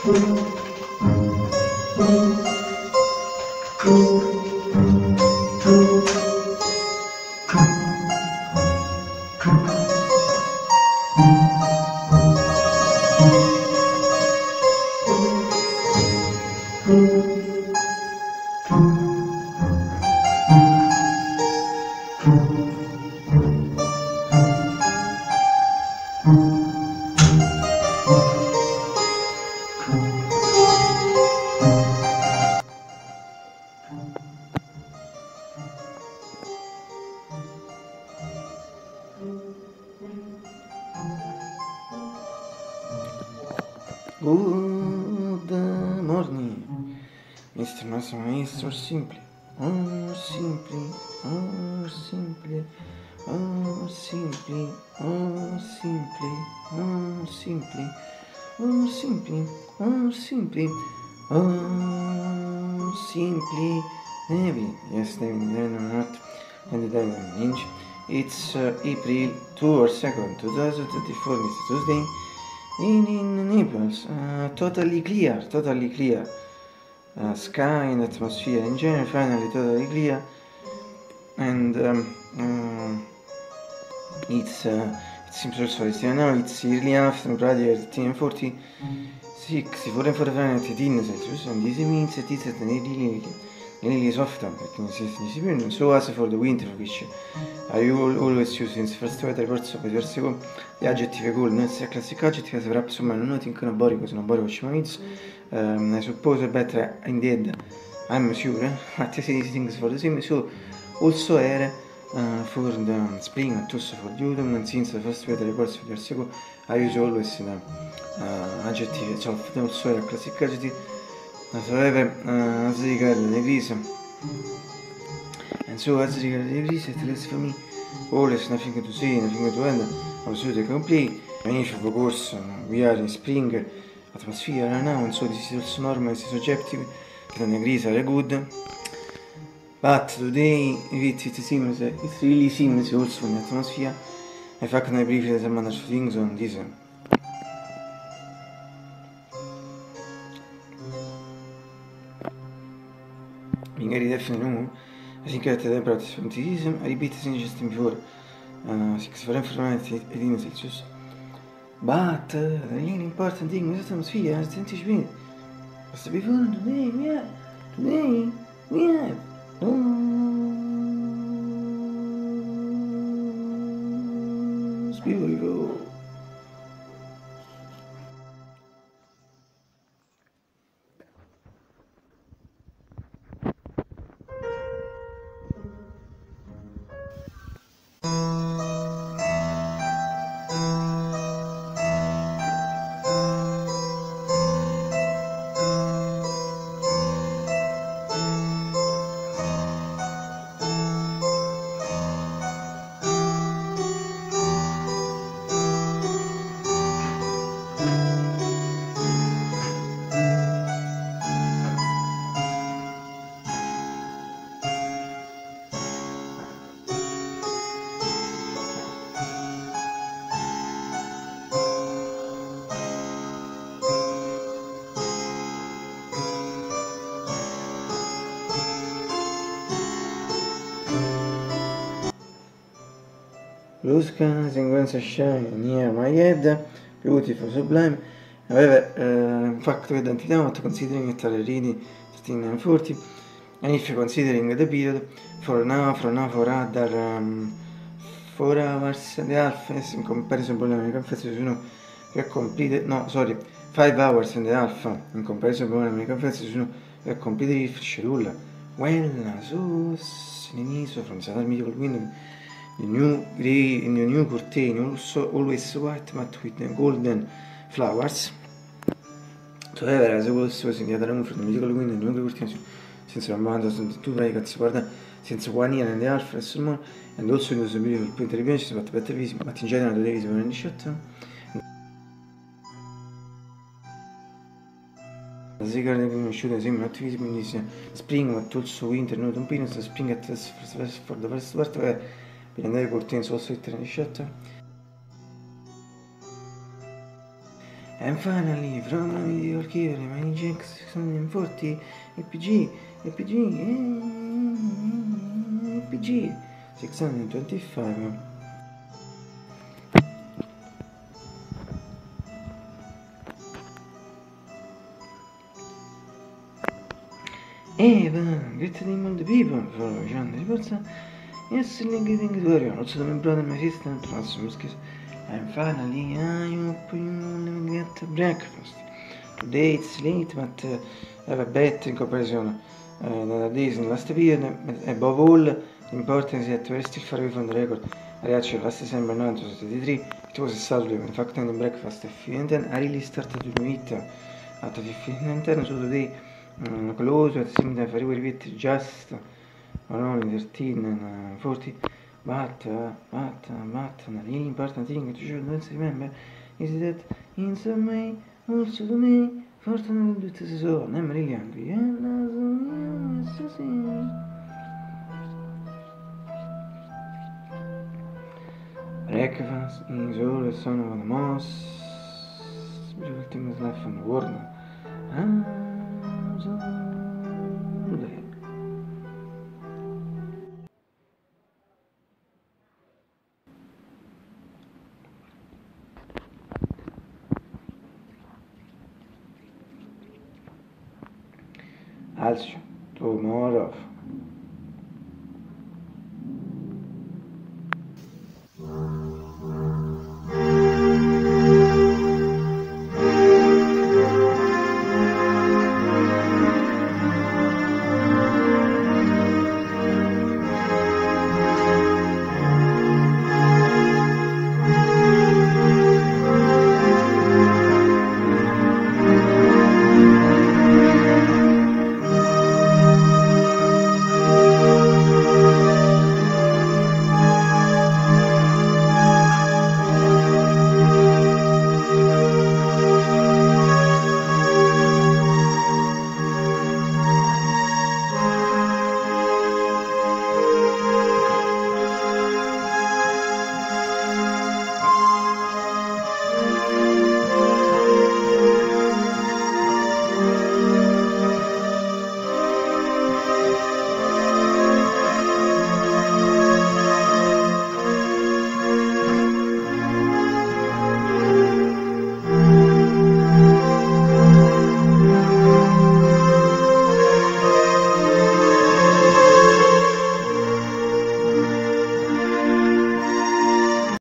Good morning, Mr. Maestro Simply. Oh, simply, oh, simply, oh, simply, oh, simply, oh, simply, oh, simply, oh, simply, oh, simply. Maybe, yes, then or not, and the diamond inch. It's April 2nd, 2024, Mr. Tuesday. In Naples, totally clear, sky and atmosphere in general, finally totally clear, and it seems also now it's early afternoon, practically 13:46, 44 Fahrenheit, 18 Celsius, and this means that it's really soft temperature, so as for the winter, which I always use in the first weather reports of the years ago. The adjective cool, not the classic adjective, as perhaps someone noting on a body, because no body which means, I suppose better indeed, I'm sure, but I see these things for the same, so also air for the spring and also for the autumn, and since the first weather reports of the years ago, I use always the adjective soft, also a classic adjective, however, as regards the degrees, and so as regards the degrees, it is for me always nothing to say, nothing to end. Absolutely complete. And if of course we are in spring atmosphere now, and so this is also normal, this is subjective, the degrees are good. But today it really seems also in the atmosphere. In fact, I briefly some other things on this. Magari definitely no. I think that the practice I repeat as just before. 6 Fahrenheit, 18 Celsius. But the really important thing with the atmosphere is 20 minutes. But before today we have it's beautiful. Blue sky, sequence shine near my head, beautiful, sublime. However, in fact, with antidote, considering it already 13 and 40, and if you're considering the period, for other 4 hours and a half, yes, in comparison to the confession, you know, we completed, 5 hours and a half, in comparison to the confession, you know, we completed the schedule. Well, so, from Saturday Medical Window. The new curtain also always white but with golden flowers. So as also in the other room from the medical window, the new curtain since around 2 brackets, since 1 year and a half or more, and also in those beautiful printed benches, but better visible, but in general today is very shot. As regarding should as not visible in this spring, but also winter, no don't be so spring at for the first part where prendere curtains also written in shot. And finally, from your key, remaining checks 640, APG, APG, 625. Eva, great name of the people for John Riversa. Yes, getting it very also my brother, my sister, and transmuskis. And finally, I hope you get breakfast. Today it's late, but I have a bet in comparison the days in last period. Above all, the importance is that we're still far away from the record. Actually, last December 9, 2023, it was a Saturday. In fact, in the breakfast, and then I really started to eat at 15 so today close at the same time, I will repeat just only 13 and 40. But the really important thing that you should always remember is that in some way, also to me, fortunately, it is so. I'm really hungry. Breakfast is always one of the most beautiful things left in the world. Also, tomorrow.